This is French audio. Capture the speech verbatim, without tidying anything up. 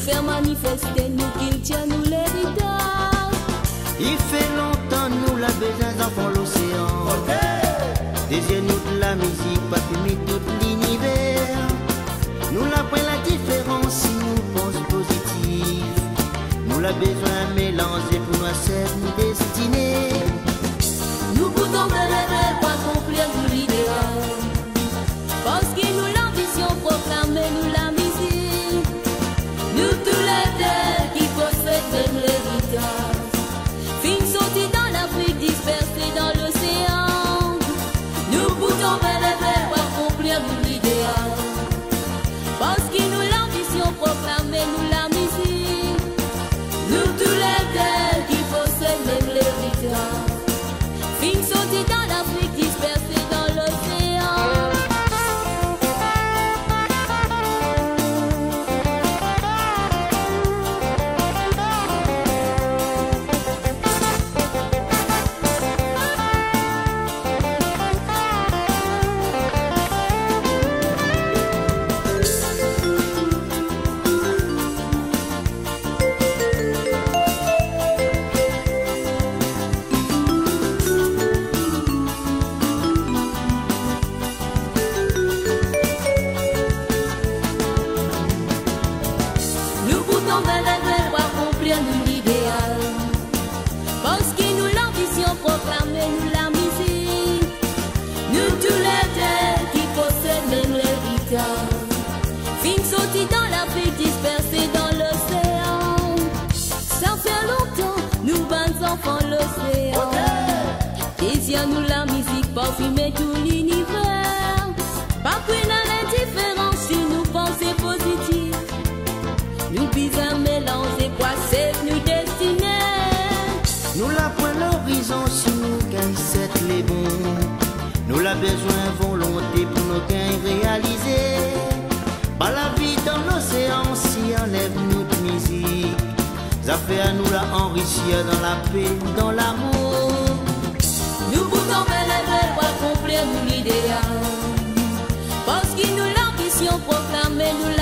faire manifester, nous qu'il tient nous l'héritage. Il fait longtemps nous la besoin d'enfants l'océan. Désirez-nous de la musique, pas fumer tout l'univers. Nous la prenons la différence si nous pensons positif. Nous la besoin mélanger pour nous cette destinée. Nous pouvons rêver pour accomplir l'idéal. Parce que nous l'ambition proclamer nous la musique. Nous tous les deux qui possèdent l'héritage. Fin sortis dans l'Afrique dispersés dans l'océan. Nous pouvons rêver pour accomplir l'idéal. Parce que nous l'ambition proclamer nous la musique. Nous tous les deux qui possèdent l'héritage. Fin sortis dans l'Afrique dispersés dans l'océan. Nous rêver pour accomplir l'idéal. Parce que nous l'ambition proclamer nous la musique. Nous tous les deux qui possèdent l'héritage. Fin sortis dans l'Afrique dispersés dans l'océan. Ça fait longtemps nous bons enfants l'océan. Désir nous la musique parfumer tout l'univers. Pas qu'une indifférence si nous pensons positif. Nous bisons mélanger quoi c'est nous destiner. Nous la prenons l'horizon si nous gagnons cette les bons. Nous la besoin volonté pour nous gagner réaliser. Par la vie dans l'océan si enlève notre musique. Ça fait à nous la enrichir dans la paix, dans l'amour. Nous pouvons rêver pour accomplir l'idéal. Parce que nous l'ambition proclamer nous